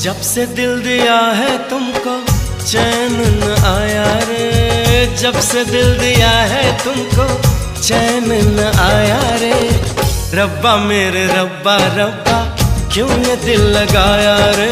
जब से दिल दिया है तुमको चैन न आया रे, जब से दिल दिया है तुमको चैन न आया रे। रब्बा मेरे रब्बा रब्बा क्यों ये दिल लगाया रे।